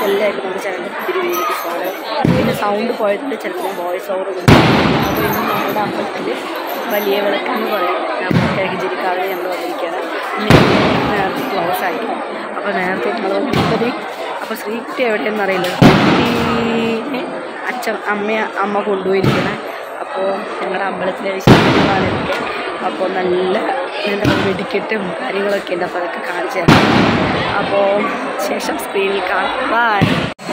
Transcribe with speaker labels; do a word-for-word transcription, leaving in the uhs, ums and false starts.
Speaker 1: എല്ലാവർക്കും നമ്മുടെ ചാനൽ ഒത്തിരി വീഡിയോയ്ക്ക് സ്വാഗതം. പിന്നെ സൗണ്ട് പോയതിൽ ചിലപ്പോൾ ഞാൻ വോയിസ് ഓവർ കൊടുക്കും. അപ്പോൾ ഇന്ന് നമ്മുടെ അമ്പലത്തിൽ വലിയ വിളക്കെന്ന് പറയും കിഴക്ക് ജിരിക്കാതെ നമ്മൾ വന്നിരിക്കുകയാണ്. ഇന്ന് നേരത്തെ ക്ലോസ് ആക്കി. അപ്പോൾ നേരത്തെ നമ്മൾ വന്നിട്ട് അപ്പോൾ ശ്രീകുട്ടി എവിടെയെന്ന് അറിയില്ല. ശ്രീകുട്ടീനെ അച്ഛൻ അമ്മ അമ്മ കൊണ്ടുപോയിരിക്കണം. അപ്പോൾ ഞങ്ങളുടെ അമ്പലത്തിലെ വിശേഷങ്ങളൊക്കെ അപ്പോൾ നല്ല എന്താ വെടിക്കെട്ടും കാര്യങ്ങളൊക്കെ ഉണ്ട്. അപ്പോൾ അതൊക്കെ കാണിച്ചു തരാം. അപ്പോൾ ശേഷം സ്ക്രീനിൽ കാണാം. ബൈ.